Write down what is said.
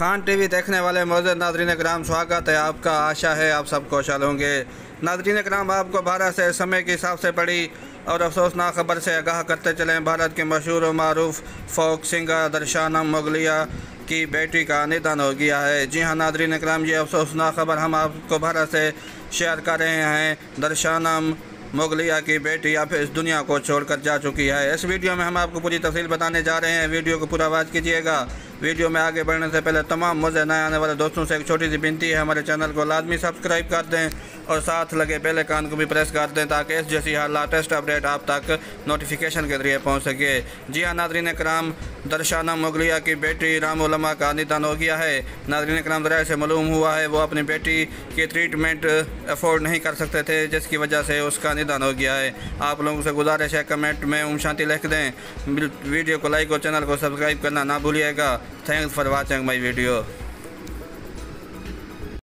Khan TV देखने वाले मौजूद नाज़रीन कराम, स्वागत है आपका। आशा है आप सब खुशहाल होंगे। नाज़रीन कराम, आपको भारत से समय के हिसाब से पड़ी और अफसोसनाक खबर से आगाह करते चलें। भारत के मशहूर और मारूफ फोक सिंगर दर्शानम मोगलिया की बेटी का निधन हो गया है। जी हाँ नाज़रीन कराम, ये अफसोसनाक खबर हम आपको भारत से शेयर कर रहे हैं। दर्शानम मोगलिया की बेटी अब इस दुनिया को छोड़कर जा चुकी है। इस वीडियो में हम आपको पूरी तफसील बताने जा रहे हैं। वीडियो को पूरा वॉच कीजिएगा। वीडियो में आगे बढ़ने से पहले तमाम मुझे नए आने वाले दोस्तों से एक छोटी सी विनती है, हमारे चैनल को लाजमी सब्सक्राइब कर दें और साथ लगे बेल आइकन को भी प्रेस कर दें ताकि इस जैसी हर लेटेस्ट अपडेट आप तक नोटिफिकेशन के जरिए पहुँच सके। जी हाँ नाज़रीन कराम, दर्शानम मोगलिया की बेटी राम उलमा का निधन हो गया है। नाज़रीन कराम, ज़राए से मालूम हुआ है वो अपनी बेटी की ट्रीटमेंट अफोर्ड नहीं कर सकते थे, जिसकी वजह से उसका निधन हो गया है। आप लोगों से गुजारिश है कमेंट में ओम शांति लिख दें। वीडियो को लाइक और चैनल को सब्सक्राइब करना ना भूलिएगा। Thanks for watching my video.